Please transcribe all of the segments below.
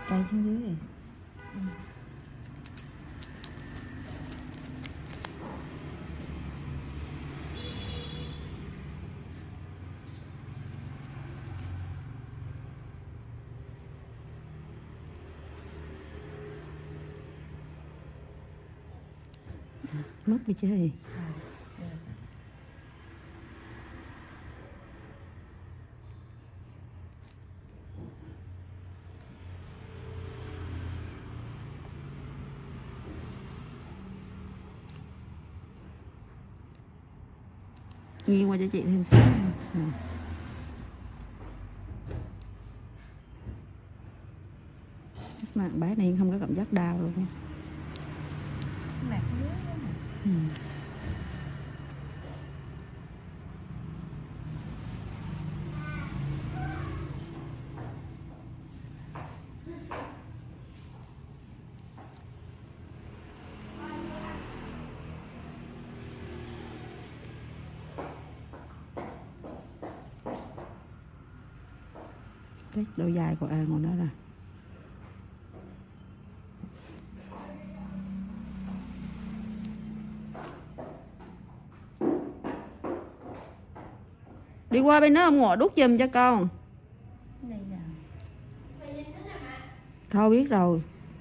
Cây xuống dưới này. Mất đi chứ gì. Nghiêng qua cho chị thêm xíu. Mà bác này không có cảm giác đau luôn. Ừ. Cái độ dài của An còn đó nè. Đi qua bên đó ông ngồi đút giùm cho con. Thôi biết rồi.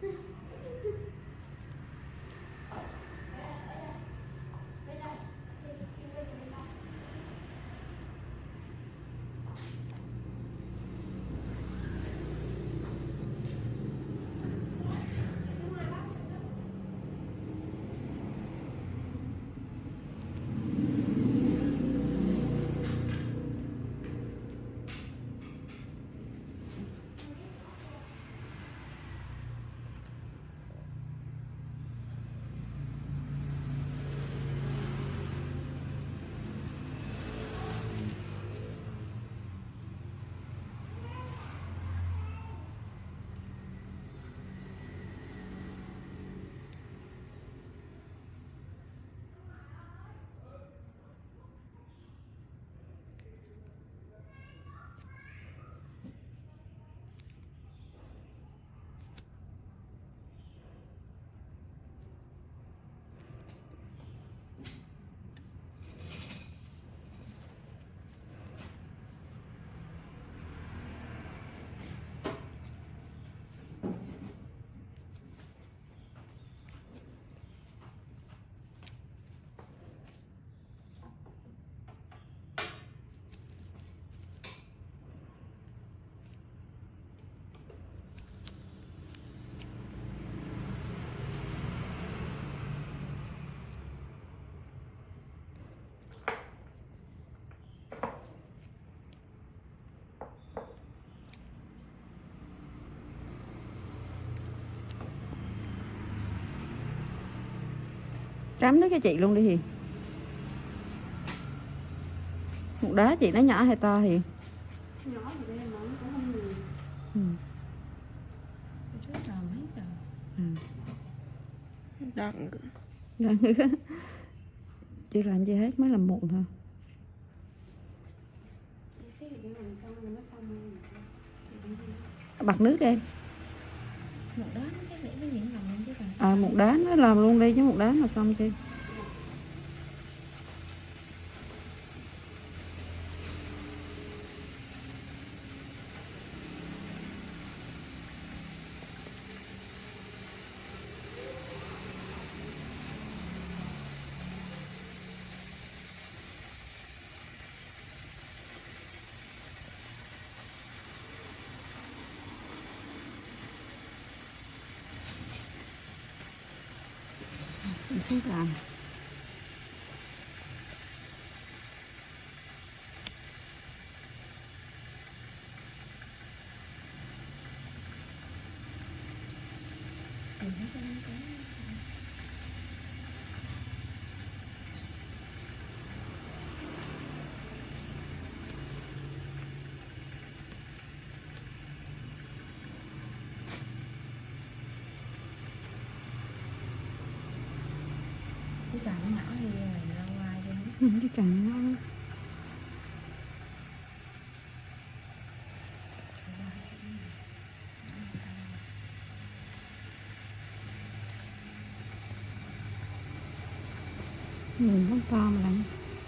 Trắm nước cho chị luôn đi Hiền. Một đá chị nó nhỏ hay to Hiền? Nhỏ thì đây mà nó cũng không nhiều. Ừ. Trước làm hết rồi. Ừ. Đặng. Chưa làm gì hết, mới làm muộn thôi. Bật nước đi em. Một đá nó cái để với những lòng lên chứ còn. À một đá nó làm luôn đi chứ một đá mà xong chứ. Xuống làm. Cái càng nó nhỏ thì ra ngoài đi. Cái càng nó Nhìn không to mà lắm.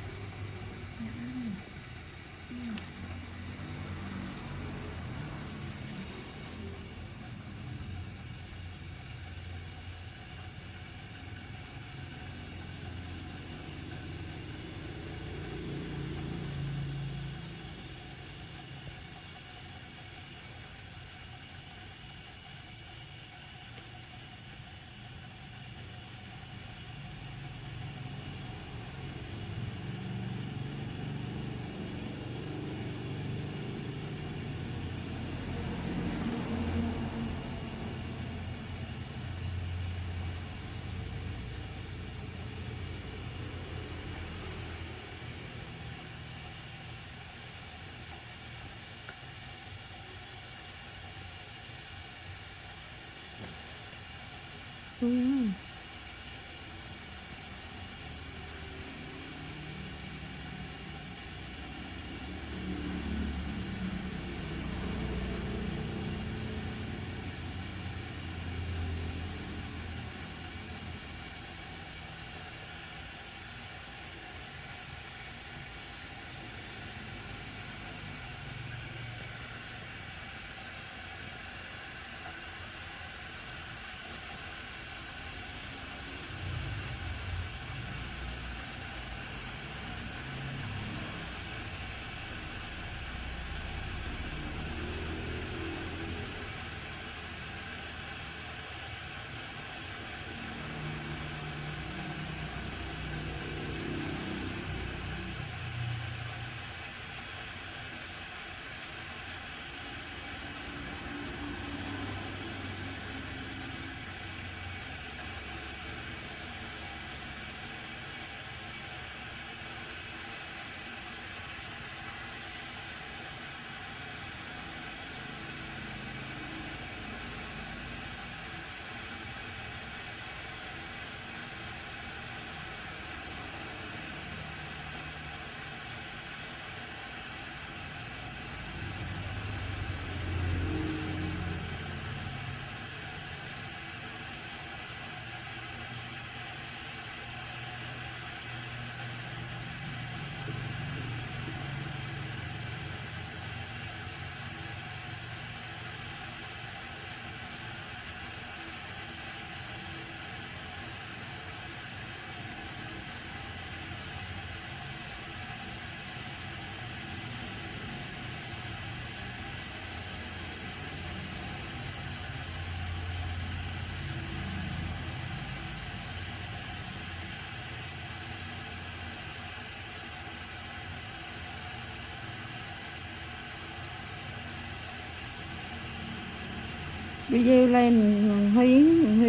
Video lên Huy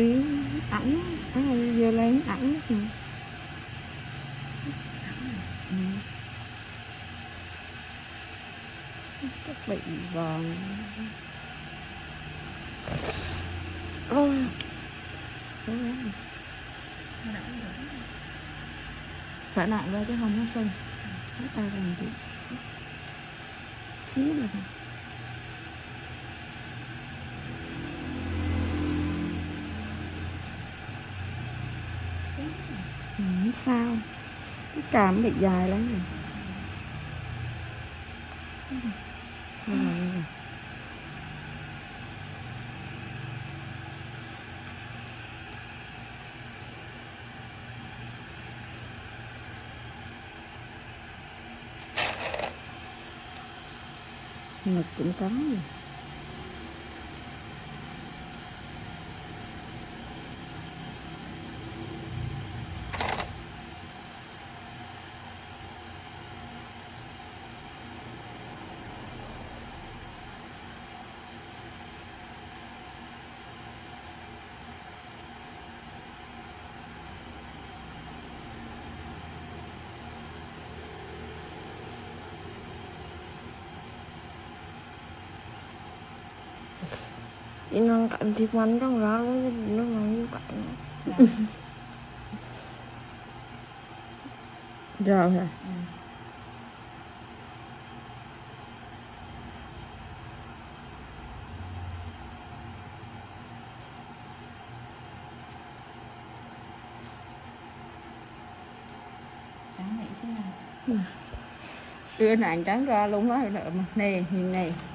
ảnh video lên ảnh các bị vòn sợ nặng ra chứ không nó sưng chúng ta làm gì xíu là sao cái càm bị dài lắm rồi. Ngực cũng có rồi. Chị nâng cạnh thịt manh trong ra luôn, nó ngon như vậy. Rồi hả? nghĩ xem nào. Đưa ảnh trắng ra luôn á, nè nhìn này.